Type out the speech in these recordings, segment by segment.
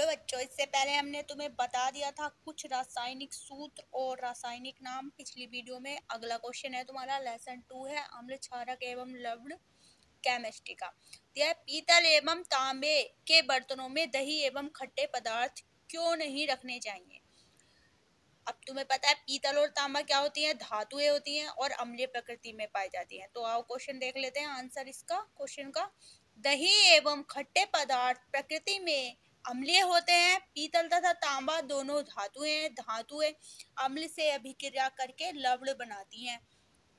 Hello बच्चों, इससे पहले हमने तुम्हें बता दिया था कुछ रासायनिक सूत्र और रासायनिक नाम पिछली वीडियो में। अगला क्वेश्चन है तुम्हारा लेसन 2 है अम्ल क्षारक एवं लवण केमिस्ट्री का। यह पीतल एवं तांबे के बर्तनों में दही एवं खट्टे पदार्थ क्यों नहीं रखने चाहिए। अब तुम्हें पता है पीतल और तांबा क्या होती है, धातुएं होती हैं और अम्लीय प्रकृति में पाई जाती हैं। तो आओ क्वेश्चन देख लेते हैं, आंसर इसका क्वेश्चन का। दही एवं खट्टे पदार्थ प्रकृति में अम्लीय होते हैं। पीतल तथा तांबा दोनों धातुएं हैं। धातुएं अम्ल से अभिक्रिया करके लवण बनाती हैं।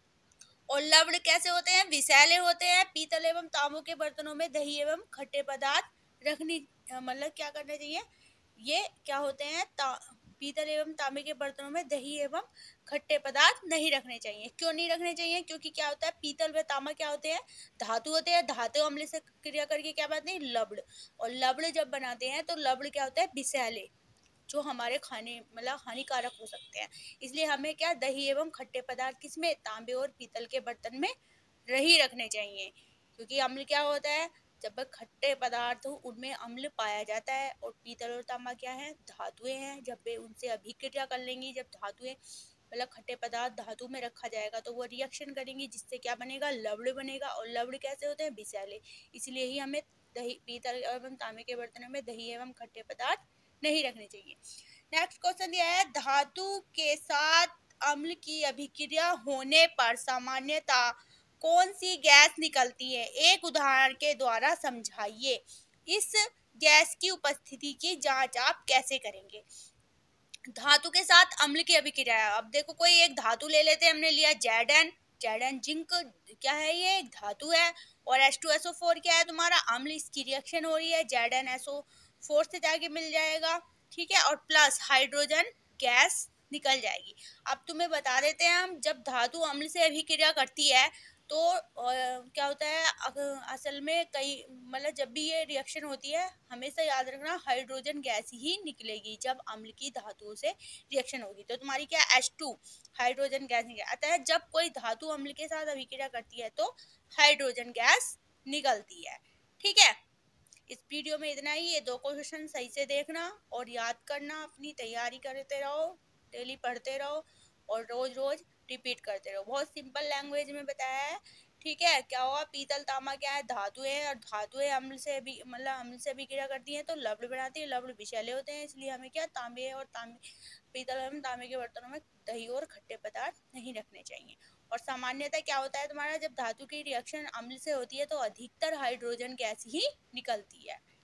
और लवण कैसे होते हैं, विषैले होते हैं। पीतल एवं तांबों के बर्तनों में दही एवं खट्टे पदार्थ रखनी मतलब क्या करना चाहिए, ये क्या होते हैं, पीतल एवं तांबे के बर्तनों में दही एवं खट्टे पदार्थ नहीं रखने चाहिए। क्यों नहीं रखने चाहिए, क्योंकि क्या होता है, पीतल व तांबा क्या होते हैं, धातु होते हैं। धातु अम्ल से क्रिया करके क्या बनाते हैं, लवण। और लवण जब बनाते हैं तो लवण क्या होता है, विषैले, जो हमारे खाने मतलब हानिकारक हो सकते हैं। इसलिए हमें क्या, दही एवं खट्टे पदार्थ किसमें, तांबे और पीतल के बर्तन में नहीं रखने चाहिए। क्योंकि अम्ल क्या होता है, जब खट्टे पदार्थ हो उनमें अम्ल पाया जाता है। और पीतल और तांबा क्या है, धातुएं हैं। जब वे उनसे अभिक्रिया कर लेंगी, जब धातुएं मतलब खट्टे पदार्थ धातु में रखा जाएगा तो वो रिएक्शन करेंगी, जिससे क्या बनेगा, लवण बनेगा। और लवण कैसे होते हैं, विषैले। इसलिए ही हमें दही, पीतल एवं तांबे के बर्तनों में दही एवं खट्टे पदार्थ नहीं रखने चाहिए। नेक्स्ट क्वेश्चन दिया है, धातु के साथ अम्ल की अभिक्रिया होने पर सामान्यतः कौन सी गैस निकलती है, एक उदाहरण के द्वारा समझाइए। इस गैस की उपस्थिति की जांच आप कैसे करेंगे। धातु के साथ अम्ल की अभिक्रिया, अब देखो कोई एक धातु ले लेते हैं, हमने लिया Zn, Zn जिंक क्या है, ये एक धातु है। और H2SO4 क्या है तुम्हारा अम्ल, इसकी रिएक्शन हो रही है, ZnSO4 से जाके मिल जाएगा, ठीक है। और प्लस हाइड्रोजन गैस निकल जाएगी। अब तुम्हें बता देते हैं हम, जब धातु अम्ल से अभिक्रिया करती है तो क्या होता है, असल में कई मतलब जब भी ये रिएक्शन होती है, हमेशा याद रखना हाइड्रोजन गैस ही निकलेगी जब अम्ल की धातुओं से रिएक्शन होगी। तो तुम्हारी क्या, H2 हाइड्रोजन गैस निकले। अतः जब कोई धातु अम्ल के साथ अभिक्रिया करती है तो हाइड्रोजन गैस निकलती है, ठीक है। इस वीडियो में इतना ही। ये दो क्वेश्चन सही से देखना और याद करना, अपनी तैयारी करते रहो, डेली पढ़ते रहो और रोज रोज रिपीट करते रहो। बहुत सिंपल लैंग्वेज में बताया है, ठीक है। क्या होगा, पीतल तांबा क्या है, धातुएं हैं। और धातुएं अम्ल से भी मतलब अम्ल से अभिक्रिया करती हैं तो लवण बनाती है। लवण विषैले होते हैं, इसलिए हमें क्या, तांबे और पीतल एवं तांबे के बर्तनों में दही और खट्टे पदार्थ नहीं रखने चाहिए। और सामान्यतः क्या होता है तुम्हारा, जब धातु की रिएक्शन अम्ल से होती है तो अधिकतर हाइड्रोजन गैस ही निकलती है।